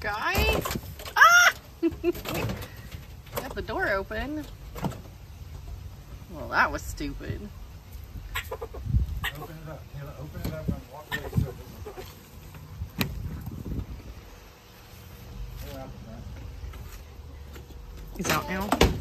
guy. Ah! Got the door open. Well, that was stupid. Open it up, Kayla. Open it up and walk away so it doesn't. Go out the front. He's out now.